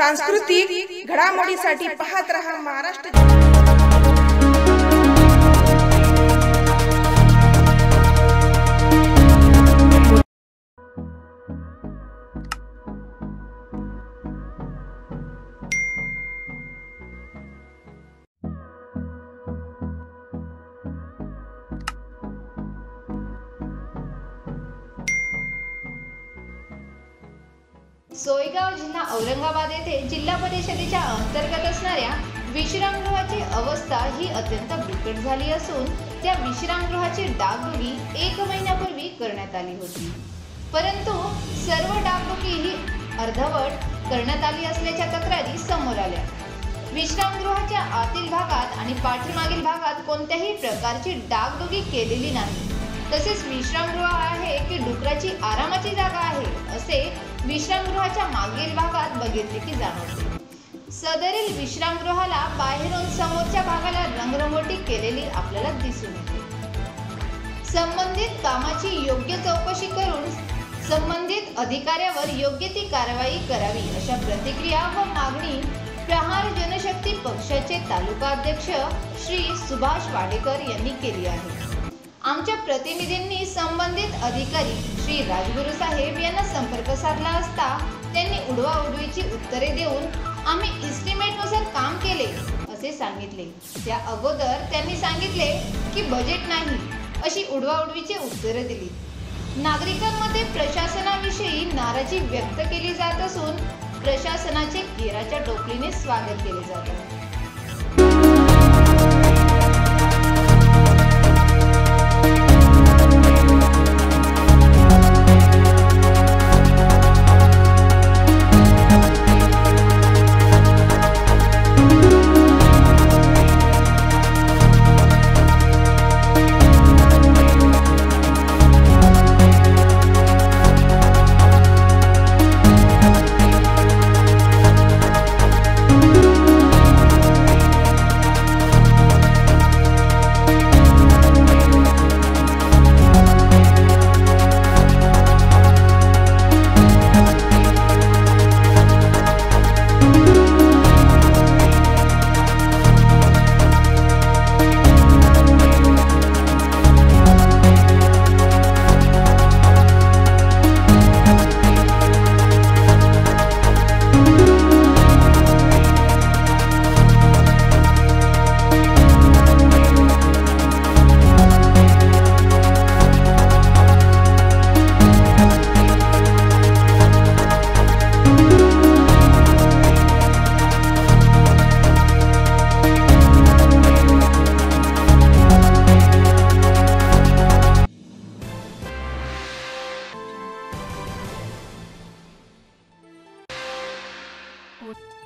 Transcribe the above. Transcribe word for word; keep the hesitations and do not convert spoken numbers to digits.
सांस्कृतिक घडामोडीसाठी पाहत रहा महाराष्ट्र। सोयगाव जिल्हा औरंगाबाद येथे जिल्हा परिषदेच्या अंतर्गत असणाऱ्या विश्रामगृहाची अवस्था ही अत्यंत बिकट झाली असून त्या विश्रामगृहाची डागडुजी एक महिन्यापूर्वी करण्यात आली होती, परंतु सर्व डागडुजी ही अर्धवट करण्यात आली असल्याच्या तक्रारी समोर आल्या। विश्रामगृहाच्या आतील भागात आणि पाठीमागील भागात कोणत्याही प्रकारची डागडुजी केलेली नाही। तसेच विश्रामगृह आहे की डुकराची आरामाची जागा आहे असे विश्रामगृहाच्या मागील भागात बघितले की जाणवते। सदरील विश्रामगृहाला बाहेरून समोरच्या भागाला रंगरंगोटी केलेली आपल्याला दिसून येते। संबंधित कामाची योग्य चौकशी करून संबंधित अधिकाऱ्यावर योग्य ती कारवाई करावी अशा प्रतिक्रिया व मागणी प्रहार जनशक्ती पक्षाचे तालुका अध्यक्ष श्री सुभाष वाडेकर यांनी केली आहे। आमच्या प्रतिनिधींनी संबंधित अधिकारी श्री राजगुरू साहेब यांना संपर्क साधला असता त्यांनी उडवाउडवीची उत्तरे देऊन आम्ही इस्टिमेटनुसार काम केले असे सांगितले। त्या अगोदर त्यांनी सांगितले की बजेट नाही अशी उडवाउडवीची उत्तरे दिली। नागरिकांमध्ये प्रशासनाविषयी नाराजी व्यक्त केली जात असून प्रशासनाचे केराच्या टोपलीने स्वागत केले जात आहे। What?